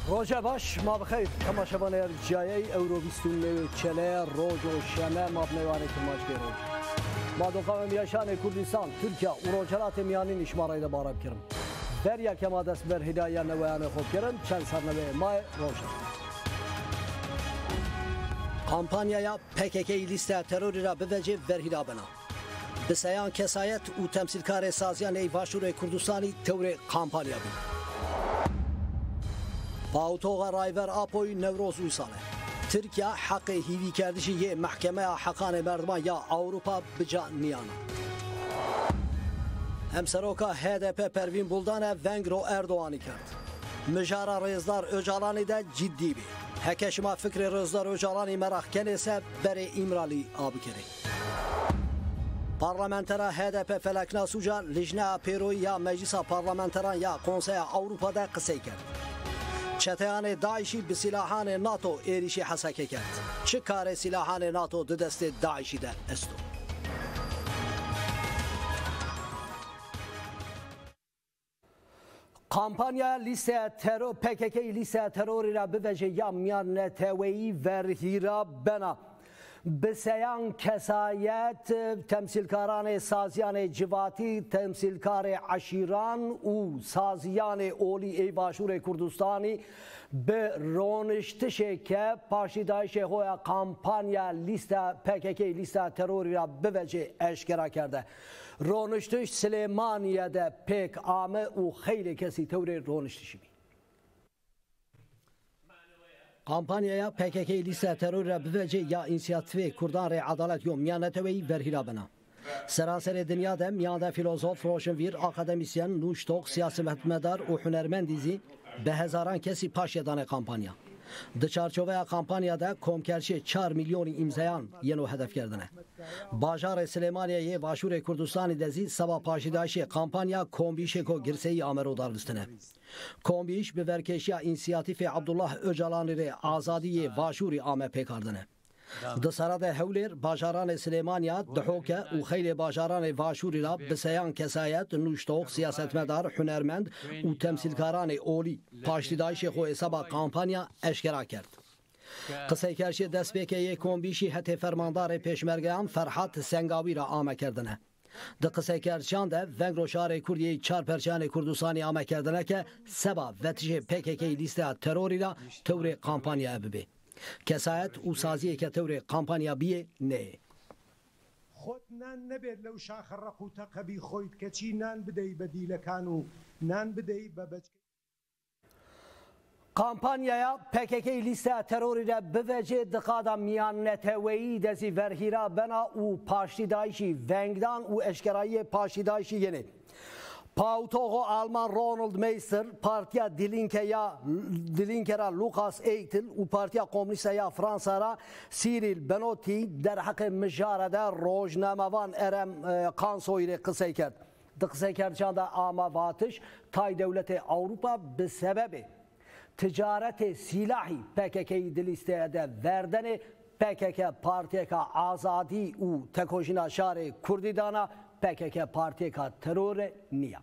روجه باش ما بخیر تماشاوان ارجایی اوروویستون چله روز و شمه مبنیوانه کماش گیرون ما دوقام میاشان کردستان ترکیه و روجرات میانی نشماره ده بارب کرم بریا که ما دست بر هدایه نویان خوب کرم چند سرنوه مای روشن کامپانیا PKK لیست تروری را بوجه ورهیدا بنا بسیان کسایت و تمثیلکار سازیان ایواشور کردستانی تور کامپانیا بود باوتوغ رایور آپوی نوروز ویسانه ترکیه حق هیوی کردشی یه محکمه حقان مردمان یا اوروپا بجا نیانه همسروکا HDP پروین بولدانه ونگ رو اردوانی کرد مجارا رزدار اجالانی ده جدی بی هکشما فکر رزدار اجالانی مراخ کنیسه بره ایمرالی آبی کری پارلمانترا HDP فلکنا سوجا لجنه پیروی یا مجلس پارلمانتران یا کنسای اوروپا ده قصه کرد چتیان داعشی به سلاحان ناتو ایریشی حسکه کرد چه کار سلاحان ناتو دو دست داعشی ده استو کامپانیا لیست ترور PKK لیست تروری را بوجه یا میان تویی ورهیرا بنا بسیان کسایت تمثیلکاران سازیان جواتی تمثیلکار عشیران و سازیان اولی ایواشور کردستانی به رونشتش که پاشیدایش های کامپانیا لیست PKK لیست تروری را بوجه اشکرا کرده رونشتش سلیمانیه ده پیک آمه و خیلی کسی طور رونشتشی بی کامپانیا PKK لیست ترور را بوجه یا اینسیاتیو کردان ری عدالت یوم میانتوی ورهیرا بنا سراسر دنیا ده میان فیلسوف روشنویر اکادمیسین نوشتوق سیاستمدار و هنرمندیزی به هزاران کسی پاشیدان کامپانیا د چارچوبه کامپانیا ده کمکرچی 4 میلیون امضایان ینو هدف کردنه باجار سلیمانیه واشور کردستانی دزی سبا پاشیدایش کامپانیا کومبیش کو گرسی امرو دارلستنه کومبیش به ورکشی اینسیاتیف عبدالله öcalani ری آزادی واشوری آمه پیکاردنه د سراد هولر باجاران سلیمانیا دحوکه و خیلی باجاران واشوری را بسیان کسایت نوشتوق سیاستمدار هنرمند و تمثیلکاران اولی پاشیدایش خو سبا کامپانیا اشکرا کرد قصه کرشی دست به که یک کومبیشی حتی فرماندار پیشمرگان فرحات سنگاوی را آمه کردنه د قصه کرشان ده ونگ رو شهر کردی 4 پرچان کردستانی آمه کردنه که سبا وتش PKK لیست تروری را طور کامپانیا ببه کسایت و سازی که طور کامپانیا بیه نه خود نان نبید لو شاخ رقوتا قبی خوید کچی نان بدهی بدیل کانو نان بدهی ببچ کامپانیا PKK لیست تروری را بوجه دقادا میان نتویی دزی ورهیرا بنا و پاشیدایشی ونگدان و اشکرایی پاشیدایشی ینه پاوتوغو آلمان رونالد میستر پارتیا دیلینکه را لوکاس ایتل و پارتیا کمونیست یا فرانسا را سیریل بنوتی در حق مجارده روزنامه‌وان ارم کانسوی قصه کرد قصه کردن آمواتش تای دولت اروپا به سبب تجارت سلاحی PKK لیسته ده وردن PKK پارتی که آزادی و تکوشینا شهر کردیدانا PKK پارتی که ترور نیا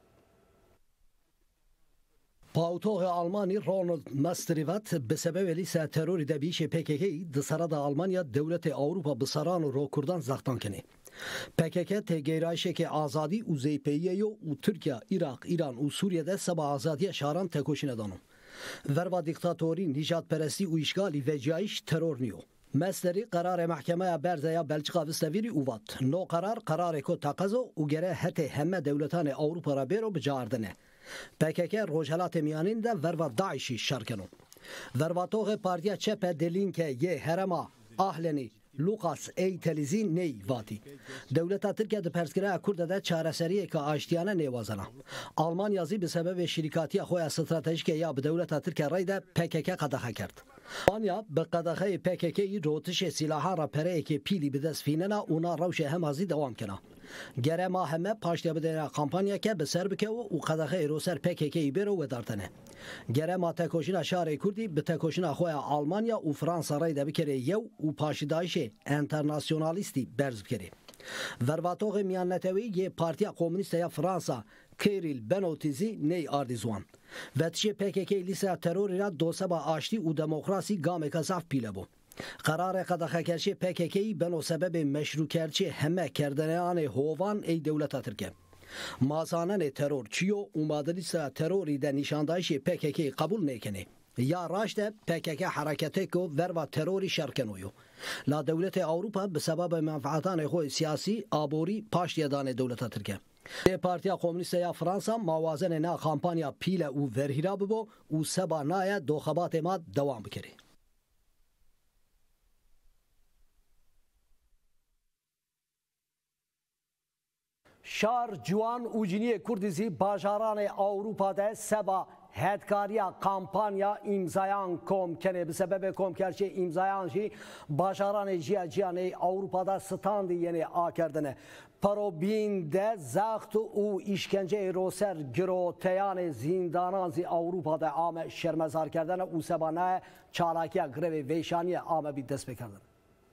پاوتوغ آلمانی رونالد مستریوت به سبب لیست تروری ده بیش PKK د سراد آلمانیا دولت اروپا بسران و رو کردان زختان کنه PKK تگیرایشه که آزادی و زیپیه و ترکیه عراق ایران و سوریه ده سبا آزادی شهران تکوشین دانو وروا دیکتاتوری نجات پرستی و اشغالی و جایش ترور نیو مستری قرار محکمه برزیا بلژیکا وستویری اوات نو قرار کو تقاضا و گره هته همه دولتان اروپا را بیرو بجاردنه PKK روجلات میانین ده وروا داعشی شرکنو وروا توغ پارتیا چپ دلینکه یه هرما اهلنی لوکاس ایتلیزی نی واتی دولت ترکیه ده پرسکره کرده ده چارەسەریه که آشتیانه نیوازنه آلمان یازی به سبب شریکاتی خوی استراتژیک یا به دولت ترکیه رای ده PKK قدغه کرد آلمانیا به قدغه PKK روتش سلاحا را پره که پیلی به دست فیننه اونا روش همازی دوام کنه گره ما همه پاشتیا بدهنه کامپانیا که به سر بکه و قدغه روسر PKK بیرو و دارتنه گره ما تکوشینا شهر کردی به تکوشینا خوی آلمانیا و فرانسا رای ده بکره یو و پاشیدایش انترناسیونالیستی برز بکره Vervatogê Miyan Netewî yê Partiya Komûnîst ya Fransa Kiril Benotizî ney ardizwan. Vetişê PKK lîsa terorê ra doseba aştî û demokrasî gameka zaf pîle bû. Qerarê qedexekerçê PKK'yî beno sebebê meşrûkerçê heme kerdeneyanê hovan ey dewleta Tirkiye. Mazanenê teror çiyo û madalîsa terorî de nîşandayişê PKK'yê qebûl nêkenê. Ya raş de PKK hareketê ku verva terorî şerkenoyo. La dewletê Awropa bi sebeba menfaatanê xwe siyasî aborî paştiye danê dewleta Tirkiye. Partiya Komünîst ya Fransa mawazenê na kampanya pîle û verhîra bibo û seba naye doxebatê ma dewam bikirê. Şar Ciwan û ciniyê Kurdî zî bajaranê Awropa de seba hedkariya kampanya imzayan komkenê bi sebebê komkerçê imzayan jî bajaranê jiya ciyanê Awropa'da standî yenê akerdine. Parobîn de zext û îşkenceyê roser giroteyanê zindanan zî Awropa'da ame şermezar kerdine û seba naye çalakiya grevê vêşaniye ame bî dest pê kerdin.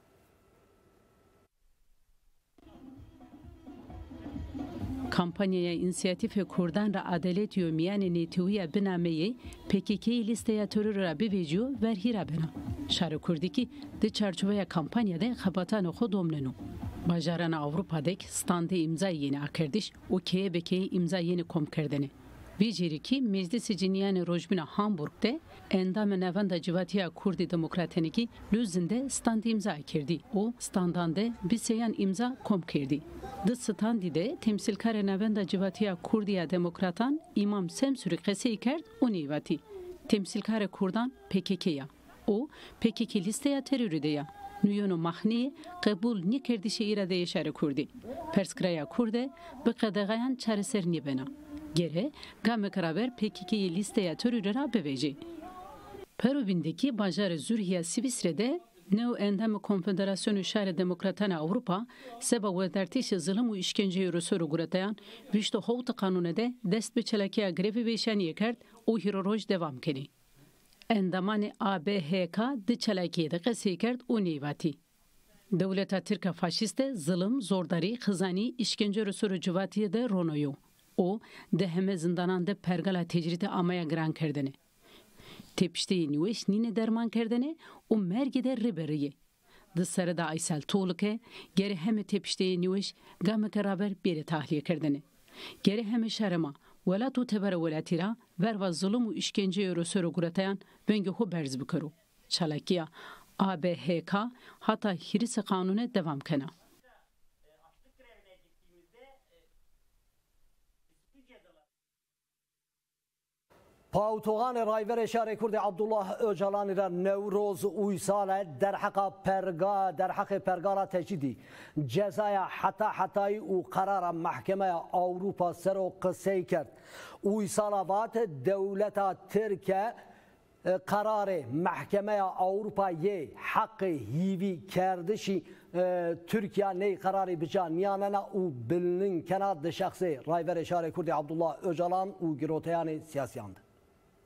Kampanyaya İnisiyatife Kurdan ra Adalet Yömiyanê Netewîya binameyê PKK'yê lîsteya terorê bivêciyo verhîra bina. Şarê Kurdîkî di çarçoveya kampanyada xebatana xwe domneno. Bajarana Awropa'dek standê imzayê yenê akirdiş û keyebekeyê imza yenê komkirdinê. Vî jêrîkî Meclîsê Ciniyanê Rojbîna Hamburg'de endamê navenda Civatiya Kurdî Demokratenekî Lüzindê standê imza kirdî û standan de bi seyan imza kom kirdî. Di standî de temsilkarê navenda Civatiya Kurdiya Demokratan İmam Semsûrî qeseyê kerd û nêvatî. Temsilkarê Kurdan PKK'ya û PKK lîsteya terorî de ya. Nuyonu Mahniyê qebûl nekirdîşê îradeyê Şerê Kurdî. Perskiraya Kurde bi qedexeyan çareser nîbena. Gere gamek raber PKK'yê lîsteya terorê ra bivêjî. Perobîndekî bajarê Zûriya Sivîsrê'de neo endamê Konfederasyonu Şerê Demokratan Awropa seba wedartîşê zilim û îşkenceyê Roserê Gureteyan vîşto hewta qanûnê de dest bi çalakiya grevê vêşaniyê kerd û hîroroj devam kirî. Endamanê ABHK di çalakiyê de qeseyê kerd û nêvatî. Dewleta Tirk faşîst de zilim, zordarî, xizanî, îşkence Roserê Civatiyê de ronoyo. O de heme zindanan de pergala tecrîtê amaya giran kirdine. Tepişteyê nîweş nîne derman kirdine û mergê de rêberiyê. Di serê de Aysel Tolike gerê heme tepişteyê nîweş gameke raber bêrê tahliye kirdine. Gerê heme şerema welat û tebera welatî ra verva zilim û îşkenceyê Roserê Gureteyan bengê xwe berz bikiro. Çalakiya ABHK hata hîrîsê qanûnê devam kena. Pawtoganê Rayverê Şerê Kurdê Abdullah Öcalanî ra Newroz Uysal derheqê pergara tecdîdî cezaya hetayî û qerara Mehkemeya Awropa ser û qisey kerd. Uysala vat dewleta Tirkiye qerarê Mehkemeya Awropayê heqê hîvî kerdişî Türkiye ney qerarê bica niyanena û bilinin kena di şexsê Rayverê Şerê Kurdê Abdullah Öcalan û giroteyanê siyasiyan de.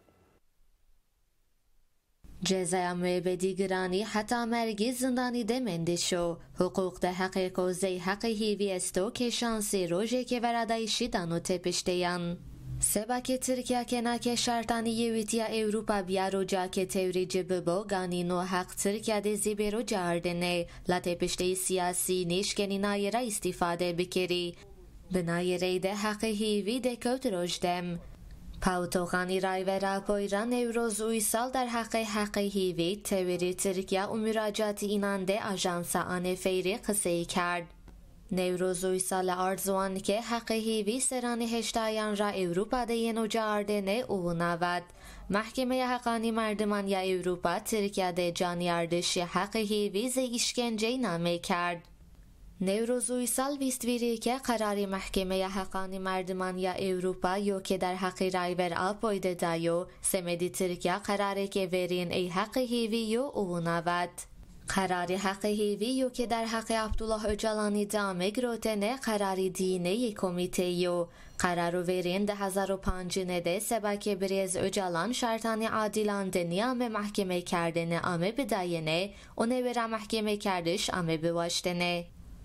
Cezaya müebbedî giranî heta mergî zindanî de mendişo. Hukuk de heqê ku zey heqê hîvî est o ke şansê rojekê veradayîşî dan û tepişteyan. Sebakê Tirkiye kenake şartaniyê wîtiya Ewropa biya rojake tewrîcî bibo ganîno heq Tirkiye de zî roja ardine la tepişteyî siyasî nêşkenî nayê ra îstîfade bikirî. Bi nayê de heqê hîvî de kewt rojdem. Pawtoganî Rayvera Poyra Newroz Uysal derheqê heqê hîvî tewrî Tirkiye û müracatî înan de ajansa Anefeyrê qiseyê kerd. Newroz Uysal arzuan ke heqê hîvî seranî heştayan ra Ewropa de yên oca ardine û navat. Mahkemeya Heqanî Merdiman ya Ewropa Tirkiye de caniyardişî heqê hîvî zê îşkenceyê namê kerd. Newroz Uysal vîstvirî ke qerarê Mahkemeya Heqanî Merdiman ya Ewropa yo ke derheqê Rayver Alpoyde dayo semedî Tirkiye qerareke verîn ey heqê hîvî yo û navat. Qerarê heqê hîvî yo ke derheqê Abdullah Öcalanî dame girotene qerarê dîneyê komîteyê yo. Qeraro verîn 2005 de sebakê Birêz Öcalan şartanî adilan de niyame mahkeme kerdine ame bidayene û nêwêra mahkeme kerdiş ame biwaştene.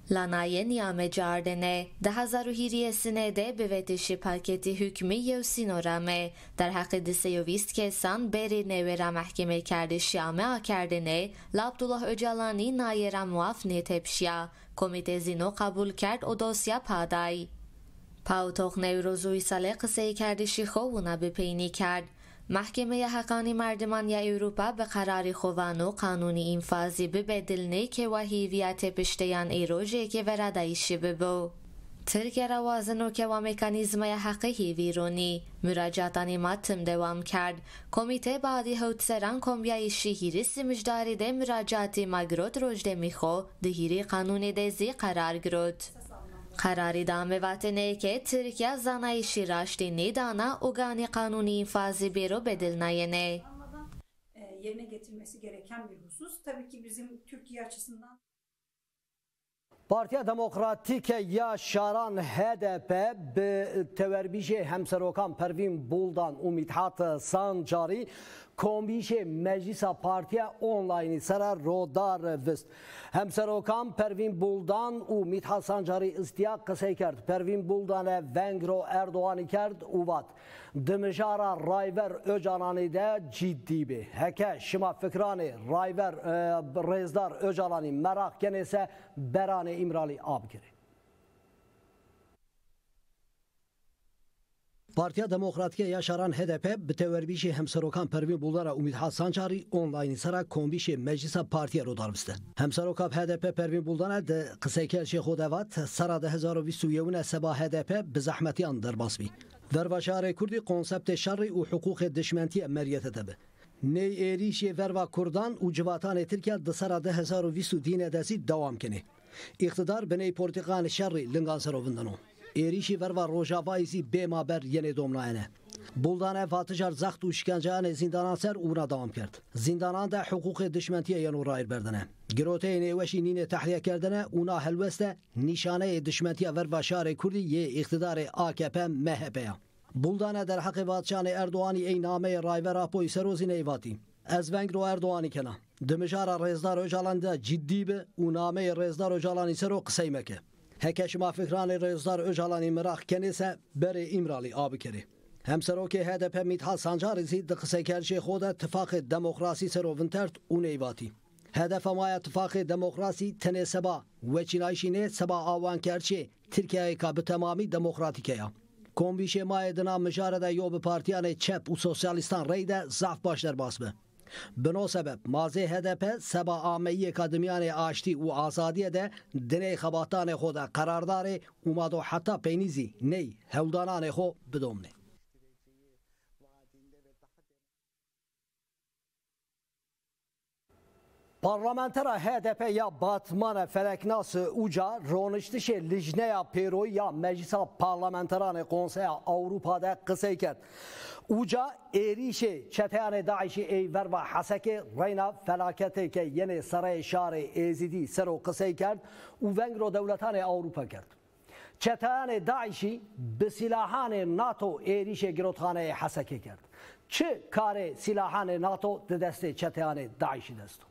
لانای نیام جاردنه 10,000 سنده به وتشی پاکتی حکمی یوسینورامه در حق دسیویست کسان بری نویرا محکمه کرده شیامه آکردنه لابدالله öcalani نایرا موافق نیتپشیا کمیته زینو قبول کرد و دوسیا پادای پاوتوخ نوروزوی ساله قصه کردشی خوونا بپینی کرد محکمه حقانی مردمان یا اروپا به قراری خوانو قانونی انفاذی ببدلنه که وحیویت پشتیان ایروژه که ورادایشی ببو ترکیه روازنو که و مکانیزمای حقی ویرونی مراجعتانی ماتم دوام کرد کمیته بعدی هوتسران کمبیای شهیری سمجداری ده مراجعتی مگرود روجده میخو دهیری قانونی دزی قرار گرود قراری دامه وطنه که ترکیه زنایشی راشتی نیدانا اوگانی قانونی infazı biro bedilnayene. Yerine getirmesi gereken bir husus. Tabii ki bizim Türkiye açısından Partiya Demokratik ya Şaran HDP به توربیش همسروکان پروین بولدان و مدحت سانجاری کمیش مجلس پارتیا آنلاینی سر رودار وست همسروکان پروین بولدان و مدحت سانجاری استیاق قصه کرد پروین بولدان ونگرو اردوانی کرد و وات دمجارا رایور öcalani de ciddi bir heke şima fikrani rayver rezdar öcalani merak genese berane imrali abgiri. Partiya Demokratike Yaşaran HDP bi tewerbîşê hemserokan Pervîn Buldan û Midhat Sancarî onlaynî sera kombîşê Meclisa Partiya Rodarviste. Hemseroka HDP Pervîn Buldan de qiseykelşê xwe devat sera 2021 seba HDP bi zehmetiyan derbasbî. Vervaşarê Kurdî konseptê şerrî û hukûqê dişmentiye meriyete debe. Ney êrîşê verva Kurdan û civatanê Tirkiye di sera 2020 desî dewam kinê. İqtidar bi ney politikanê şerrî lingan serovindan o. Êrîşî verva Rojavayî bêmaber yenê domnayene. Buldanê vatijar zext û şikenceyanê zindanan ser û buna dewam kerd. Zindanan de hukûqê dişmentiye yên û rayir berdine. Giroteyên êweşî nîne tehliye kerdine û na helweste nîşaneyê dişmentiya verva şarê Kurdî yê iqtidarê AKP MHP'ya. Buldanê derheqê vadişanê Erdoğanî ey nameyê rayvera poî serozî neyvatî. Ez vengro Erdoğanî kena. Di mijara Rêzdar Öcalan de ciddî be û nameyê Rêzdar Öcalanî ser o qisey meke. Heke şima fikranê Rêzdar Öcalanî miraq kenêse berê îmralî abikirê. Hemserokê HDP Midhat Sancarî zî di qiseykerişê xwe de tifaqê demokrasî serovin tert û neyvatî. Hedefa maya tifaqê demokrasî tenê seba weçînayişînê seba awankerçê Tirkiyeyê ka bi temamî demokratîke ya. Kombîşê mayê dina mijare de yo bi partiyanê çep û sosyalîstan rey de zaf baş derbas be. Bi no sebeb mazê HDP seba ameyiyê ka dimyanê aştî û azadiyê de dinê xebatanê xwe de qerardarê û mado heta peynîzî ney hewldananê xwe bidomne. Parlamentera HDP ya Batman Feleknas Uca roniştişê lijneya pêroyî ya Meclisa Parlamenteranê Konseya Avrupa'da qisey kerd. Uca êrîşê çeteyanê Daişî ey verva Hesekê reyna felaketeke yenê serayê şarê Êzidî sero qisey kerd û vengro dewletanê Avrupa kerd. Çeteyanê Daişî bi silahanê NATO êrîşê girotxaneyê Hesekê kerd. Çi karê silahanê NATO di destê çeteyanê Daişî desto?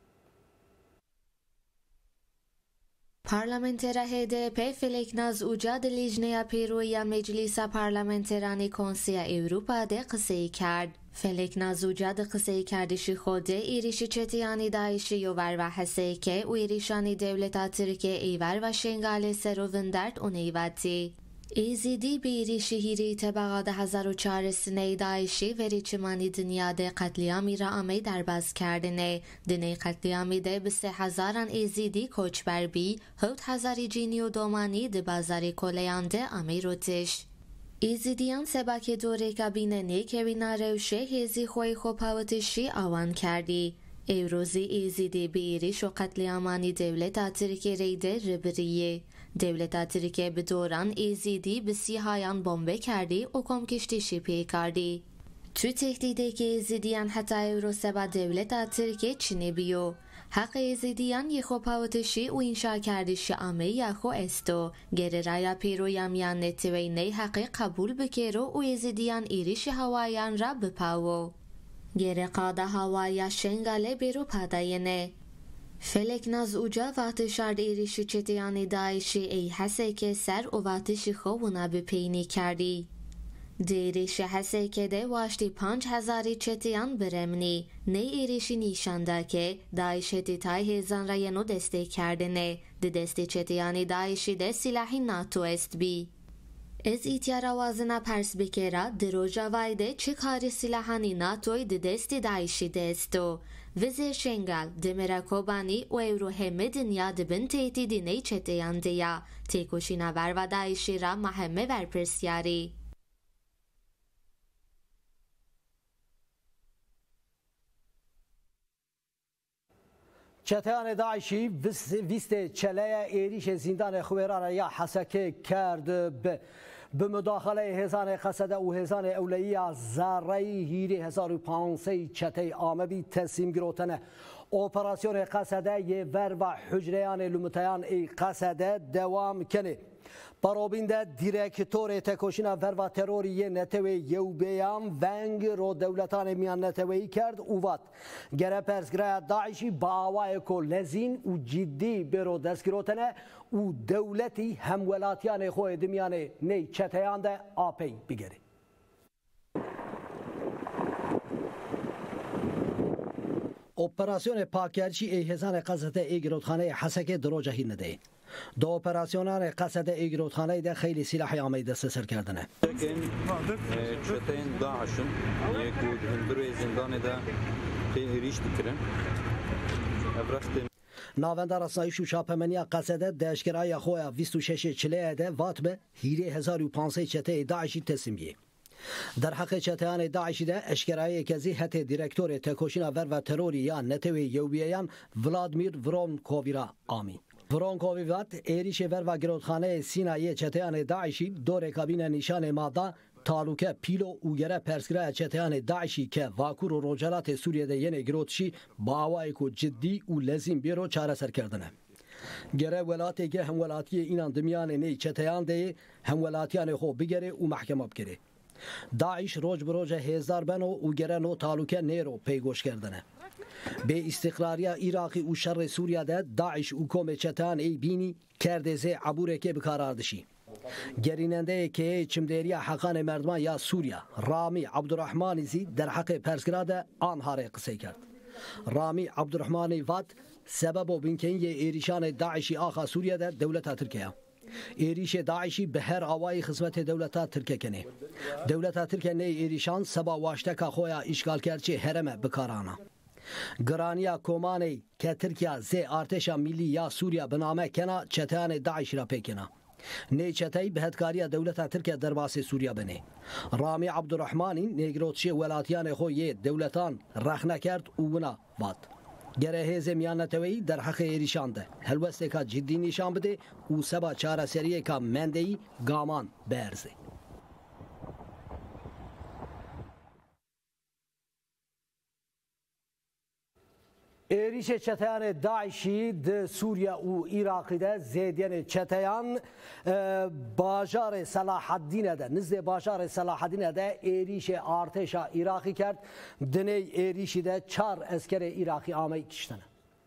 Parlamentera HDP Feleknaz Uca de Lijneya Pêroya Meclisa Parlamenteranê Konseya Ewropa de qiseyî kerd. Feleknaz Uca de qiseyî kerdişî xwe de êrişî çeteyanê Daişê yo verva Hesekê û êrîşanê dewleta Tirkiye ey verva şengalê serovin dert û neyvatî. Êzidî bi êrîşî hîrî tebaqa 2004 sinê Daişî verî çimanî dinyadê qetliyamî ra amê derbas kerdine. Dinê qetliyamê de bi 3000 Êzidî koçber bî, 7000 cînî û domanî di bazarê koleyan de amê rotiş. Êzidiyan sebakê dorêka bînenê kevîna rewşê hêzî xwe xwe pawitişî awan kerdî. Evrozî Êzidî bi êrîş û qetliyamanî dewleta Tirkiyeyê de ribiriyê. Devleta Tirkiye bi doran Êzidî bi sîhayan bombe kerdî û komkiştîşî pê kardî. Tu tehdîdekî Êzidiyan heta Evroseba devleta Tirkiye Çinê biyo. Heq Êzidiyan yê xwe pawitişî û înşa kerdişî amê ya xwe esto. Gerêraya pêroya miyan netewey ney heqê qebûl bikêro û Êzidiyan êrişî hewayan ra bipawo. Gerê qada hawaya şengalê bêro padayene. فلک ناز اوجا وقت شرد ایریشی چتیانی داعشی ای حسه که سر و وقتشی خوبونا بپینی کردی. دیریش حسه که ده واشتی 5,000 چتیان برمنی نه ایریشی نیشانده که داعش هتیتای هزان را ینو دسته کرده نه ده دسته چتیانی داعشی ده سلاحی ناتو است بی. از ایتیار وازنا پرس بکرا دروجا وایده چه کاری سلاحانی ناتوی ده دستی داعشی دستو وزیر شنگل دمرا کوبانی و ایرو همه دنیا دبن تیتی دینه چتیان دیا تیکوشی نور و داعشی را مهمه ورپرسیاری. چتیان داعشی ویست چله ایریش زندان خویران یا حسکه کرد به مداخله هزان قصده و هزان اولیه زاره هیری 1500 چته آمبی تسلیم گروتنه اپراسیون قصده یه ور و حجریان لومتیان ای قصده دوام کنه پروبینده دیرکتور تکوشینا ور و تروری نتوی یو بیام ونگ رو دولتان میان نتوی کرد اووات گره پرسگره داعشی با آوای کو لزین و جدی برو دستگیروتنه و دولتی همولاتیان خوی دمیان نی چتیان ده آپی بگیری. اپراسیون پاکرچی ایهزان قصده ایگرودخانه حسکه دروجه هی نده. دو اپراسیونان قصده ایگرودخانه ده خیلی سلاحی آمی دست سر کردنه. چتین داعشن یک هندروی زندان ده خیلیش دکرن. ناونده رسایی شو شاپمنیا قصده دشگرای خویا 26 چله ده وات به هیری 1500 چته داعشی تسلیمیه. در حق چتیان داعشی ده اشکرای کزی هت دیرکتور تکوشینا ور و تروری یا نتوی یوبیان ولادمیر ورونکوویرا آمی. ورونکوویوات ایریش ور و گرودخانه سینایی چتیان داعشی دو رکابین نشان ماده تعلقه پیلو اوگره پرسگرای چتیان داعشی که واکور و روجرات سوریه ده ین گرودشی با آوائی کو جدی و لازم بیرو چاره سر کردنه. گره ولاتی که همولاتی اینان دمیان نی چتیان ده همولاتیان خو بگره و محکمه بگره. داعش روز بروز هزار بنو و گره نو تعلقه نیرو پیگوش کردنه. به استقراری عراقی و شر سوریه ده داعش و کم چتیان ای بینی کرده زی عبوره که بکاراردشی. گریننده که چمدیری حقان مردمان یا سوریه رامی عبدالرحمانی زی در حق پرسگراده آنها قصه کرد. رامی عبدالرحمانی وات سبب و بینکنی ایریشان داعشی آخا سوریه ده دولت ترکیه. ایریش داعشی به هر آوای خدمت دولت ترکیه کنه. دولت ترکیه نه ایریشان سبا واشته که خویا اشغال کرچه هرمه بکارانا. گرانیا کومانی که ترکیه زی ارتش ملی یا سوریه بنامه کنا چتیان داعش را پیکنا. نه چتای به هدکاری دولت ترکیه در باس سوریه بنه. رامی عبدالرحمانی نگروتشی ولاتیان خوی دولتان رخنه کرد و بنا واد. گره هیز میان نتوی در حق ایریشان ده. هلوسته که جدی نشان بده و سبا چاره سریه که مندهی گامان برزه. ایریش چتیان داعشی ده سوریه و عراق ده زیدین چتیان باجار صلاح الدین ده نزد باجار صلاح الدین ده ایریش ارتش عراقی کرد دنه ایریش ده 4 اسکر عراقی آمی کشتنه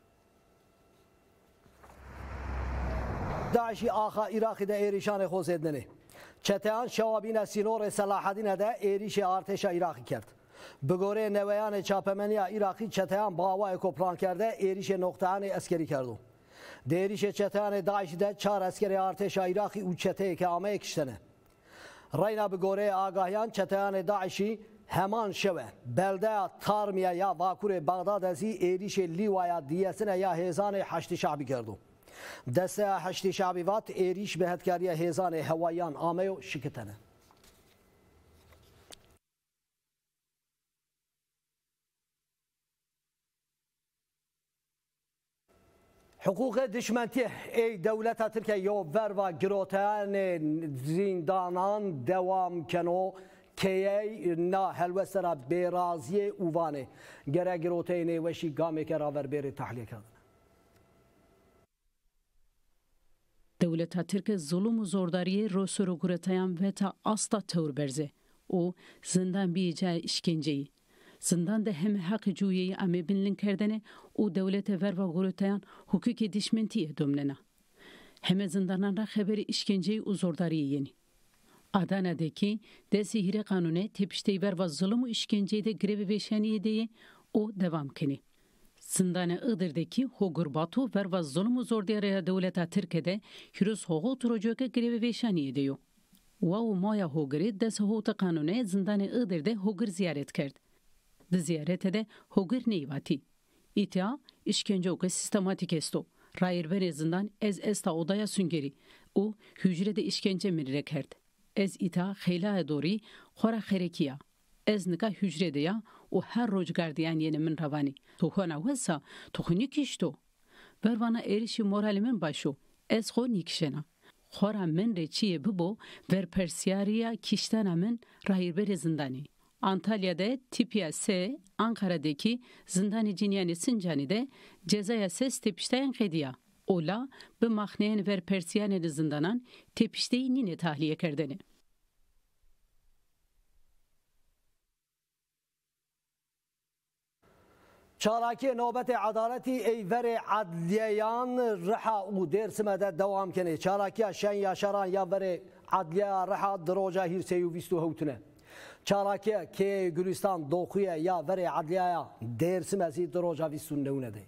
داعشی آخا عراقی ده ایریشان خود زیدنه چتیان شوابین سینور صلاح الدین ده ایریش ارتش عراقی کرد بگوره نویان چاپمنی عراقی چتیان با هوای کو پلان کرده ایریش نقطه‌ان عسکری کردو. دیریش چتیان داعش ده 4 عسکری ارتش عراقی و چته که آمه کشتنه. رینا بگوره آگاهیان چتیان داعشی همان شوه بلده تارمیه یا واکور بغداد ازی ایریش لیوایا دیسنه یا هیزان 8 شعبی کردو. دسته 8 شعبی وات ایریش به هدکاری هیزان هوایان آمه و شکتنه. حقوق دشمنتی ای دولت ترکیه یو ور و گروتان زندانان دوام کنو که نا هلوسرا بیرازی اوانه گره گروتای نیوشی گامی که راور بیر تحلیه کرد. دولت ترک ظلم و زورداری رو سرو گروتایان و تا استا تور برزه او زندان بیجای اشکنجهی زندان ده هم حق جویی امی بنلن کردنه و دولت ور و غروتیان حقوق دشمنتی دومننا. همه زندانان را خبر işkence و زورداری یعنی. Adana'daki desihire kanunu tepişteyi ver ve zulüm işkenceyi de grevi veşaniye diye o devam keni. Zindane Iğdır'daki Hogurbatu ver ve zulüm zordiyaraya devleta Türkiye'de hürüz hoğu turucuka grevi veşaniye diyor. Ve maya Hogur'ı desihota kanunu zindane Iğdır'da Hogur ziyaret kerdi. De ziyarete de Hogur neyvati. İtia işkence oku sistematik esto. Rayır ver zindan ez esta odaya süngeri. O hücrede işkence mirire kerdi. Ez ita xeyla dori xora xerekiya. Ez nika hücrede ya o her roj gardiyan yeni min ravani. Tohuna vesa, tohuni kişto. Vervana erişi moralimin başo. Ez xo nikşena. Xora min reçiye bibo ver persiyariya kiştana min rahirber zindani. Antalya'da Tipya S, Ankara'daki Zindani Cinyani Sincani'de cezaya ses tepişteyen hediya. Ola, bu mahneyen ver persiyaneli zindanan tepişteyi nine tahliye kerdeni. چالاکی نوبت عدالتی ایور عدلیان رحا و درسمده دوام کنه چالاکی شن یا شران یا ور عدلیه رحا دروجه هیرسی و ویستو هوتنه چالاکی که گلستان دوخیه یا ور عدلیه درسمزی دروجه ویستو نونه ده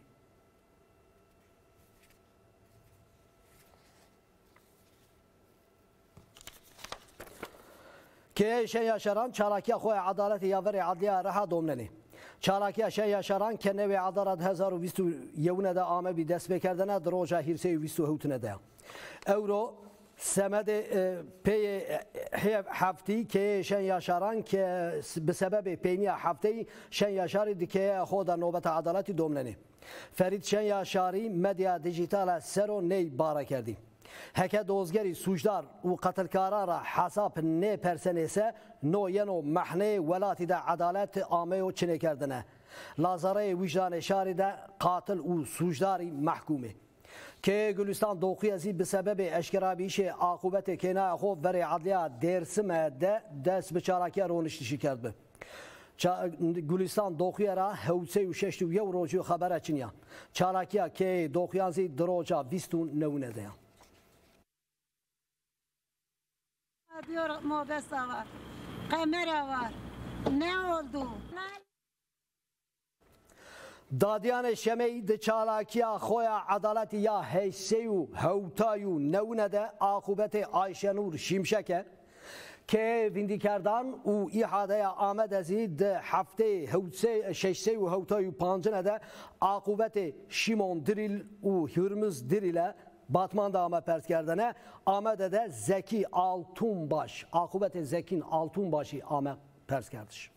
که شن یا شران چالاکی خوی عدالتی یا ور عدلیه رحا دومنه چالاکی شن یا شران که نوی عدالت 2021 ده آمه بی دست بکردنه دروجه هیرسی و ویستو هوتنه ده اورو سمد پی هفتی که شن یا شران که به سبب پینی هفتی شن یا شاری دیگه خود نوبت عدالتی دومنه فرید شن یا شاری مدیا دیجیتال سرو نی باره کردی هکه دوزگری سوجدار و قتلکارا را حساب نه پرسنیسه نو ینو محنه ولاتی ده عدالت آمه و چنه کردنه لازاره وجدان شاری ده قاتل و سوجداری محکومه که گلستان دوخیزی به سبب اشکرابیش عاقبت کنای خوب وری عدلیه درسمه ده دست به چالاکی رونشتشی کرد به گلستان دوخیه را هوسه و ششت و یو روزی خبره چنیا چالاکی که دوخیانزی دروجا ویستون نونه ده diyor Modesta var, kamera var, ne oldu? دادیان شمی د چالاکیا خویا عدالتی یا هیسیو هوتایو نونه عاقبت عایشه نور شیمشکه که ویندی کردن و ایحاده آمد ازید هفته هوتسی ششسی و هوتایو پانجنه ده عاقبت شیمون دریل و هرمز دریله Batman da ama pers kerdene Ahmet'e de Zeki Altunbaş akıbeti Zekin Altunbaş'ı Ahmet pers kerdiş.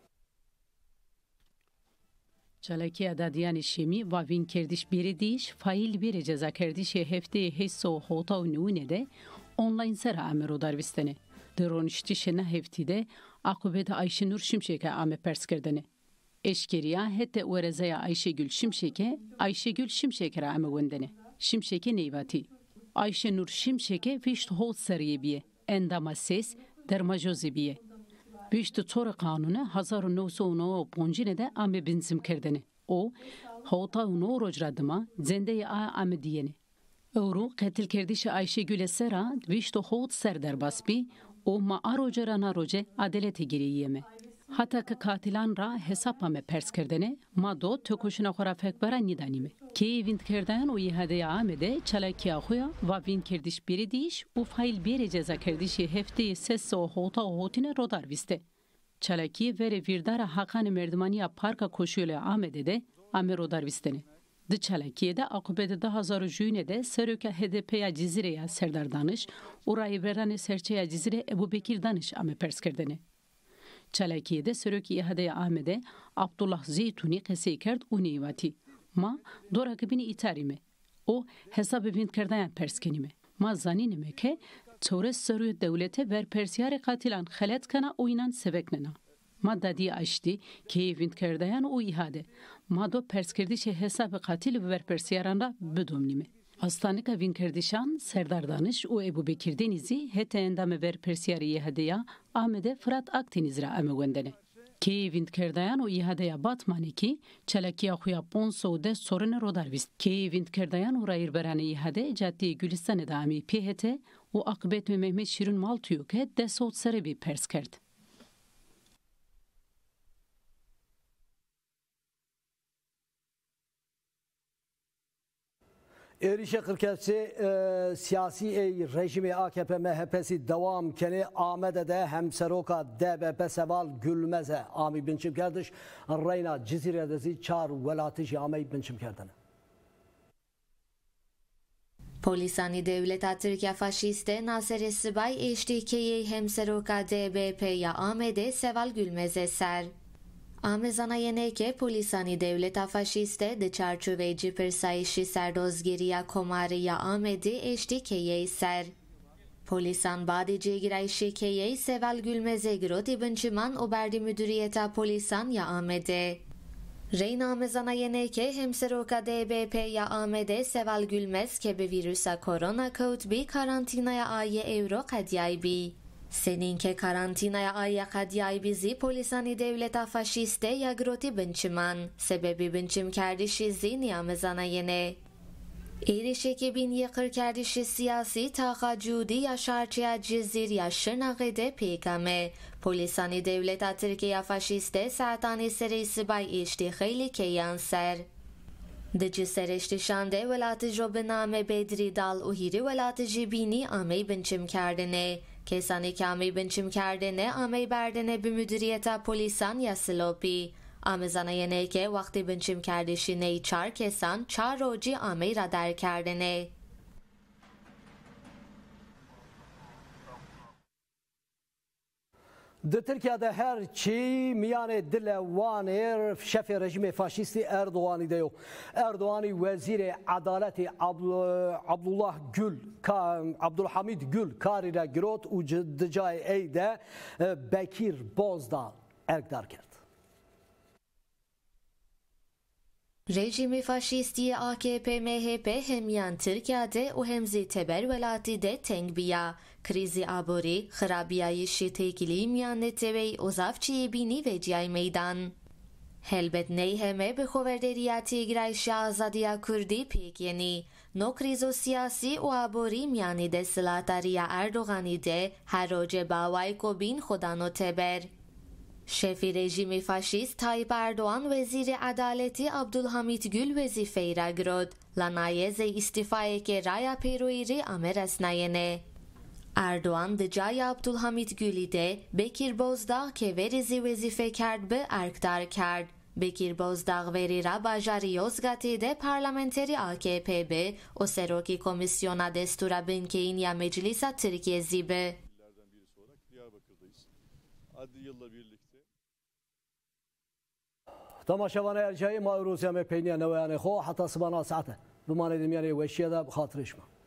Çalaki adadiyan şemi ve vin kerdiş biri diş fail bir ceza kerdiş hefte hesso hota nune de online sera amero darvistene. Dronişti şena heftide akıbeti Ayşenur Şimşek'e Ahmet pers kerdene. Eşkeriya hette uerezaya Ayşegül Şimşek'e Ahmet wendene. Şimşek'e neyvati. Ayşenur Şimşek'e vişt hol seriyebiye. Endama ses dermajozibiye. Vişt çora kanunu 1995 de ame benzim kerdene. O, hota uno rojradıma zendeye ame diyene. Euro katil kerdişe Ayşegül'e sera vişt hol ser derbasbi. O ma arojarana roje adaleti giriyeme. Hatta ki katilan ra hesapame pers kerdene, ma do tökoşuna xora fekbara nidanime. Ki vint kerden o ihade amede çalakiya xoya va vint kerdiş biri diş u fail biri ceza kerdişi hefte ses o hota hotine rodar viste. Çalaki vere virdara hakan merdmaniya parka koşuyla amede de ame rodar vistene. De çalakiye de akıbede daha zarı jüyne de seröke HDP'ya cizireya Serdar Danış, urayı verane serçeya cizire Ebu Bekir Danış ame pers kerdene. Çalakiye'de söröki ihadeye Ahmet'e Abdullah Zeytuni kese kerd u neyvati. Ma do rakibini itarime. O hesabı vint kerdayan perskenime. Ma zaninime ke çores sörü devlete ver persiyare katilan xelet kana oynan seveknena. Ma dadi açtı ke vint kerdayan u ihade. Ma do perskerdişe hesabı katil ver persiyaranra bedomnime. Hastanika vin kerdişan Serdar Danış u Ebu Bekir Deniz'i hete endame ver persiyari yehadeya Ahmet'e Fırat Akdeniz'ra ame wendene. Kiyev'in kerdayan o ihadeya batmanı ki çelekiya xuya ponso de sorun rodarvist. Kiyev'in kerdayan o rayır berane ihade caddi Gülistan'ı da ami PHT o akıbet ve Mehmet Şirin Maltuyuk'e desot serebi pers kerdi. Erişe Kırkesi siyasi rejimi AKP MHP'si devam keni Ahmet'e hem seroka DBP seval gülmeze ami binçim kardeş Reyna Cizire'desi çar velatişi ami binçim kardene. Polisani devleta Türkiye faşiste Nasser Sibay eştiği hem seroka DBP ya Ahmet'e seval gülmeze ser. Amezana yeneke polisani devleta faşiste de çarçuveci persayişi serdozgiriya komariya Ahmet'i eştiği ser. Polisan badici girayşi keyi seval gülmeze giroti binçiman o berdi müdüriyeta polisan ya Ahmet'e. Reyna amezana yeneke hem seroka DBP ya Ahmet'e seval gülmez ke be virüsa korona kavut karantinaya ayı euro kadyay bi. Seninke karantinaya ayya kadyay bizi polisani devleta faşiste ya groti binçiman. Sebebi binçim kerdişi zini amezana yene. İrişeki bin yıkır kerdişi siyasi taqa cudi ya şarçıya cizir ya şırnağıde pekame. Polisani devleta Türkiye faşiste saatani serisi bay işti xeyli keyan ser. Dici serişti şande velatı jobiname bedri dal uhiri velatı jibini amey binçim kerdine. Kesani kami binçim kerdine amey berdine bir müdüriyeta polisan ya silopi. Amezana yeneke vakti binçim kerdişi ney çar kesan çar roci amey radar kerdine. Di Türkiye'de her çi miyane dile vanir şef rejimi faşisti Erdoğan'ı diyor. Erdoğan'ı veziri adaleti Abdülhamid Gül karine girot u cidicay eyde Bekir Bozdağ erkdar kerdi. Rejimi faşisti AKP MHP hem yan Türkiye'de u hem ziteber velati de tengbiya. Krizi abori, xarabiyayı şitekili miyan netevey uzavçiye bini ve ciyay meydan. Helbet neyheme be xoverderiyati girayşi azadiya kurdi pek yeni. No krizo siyasi u abori miyani de silatariya Erdoğan'ı de her roce bavay ko bin xodano teber. Şefi rejimi faşist Tayyip Erdoğan veziri adaleti Abdülhamid Gül vezifeyi ra girod. Lanayeze istifaya ke raya peroiri ameres nayene. Erdoğan dicay Abdülhamid Gül'ü de Bekir Bozdağ ke verizi vezife kerd be erkdar kerd. Bekir Bozdağ verira bajari Yozgat'ı de parlamenteri AKP be o seroki komisyona destura binkeyin ya meclisa Türkiye zibe. تماشاوان ارجعی ما روزی هم پینی نویانه خو حتی صبحنا ساعته بمانه دمیانه وشیده بخاطرش ما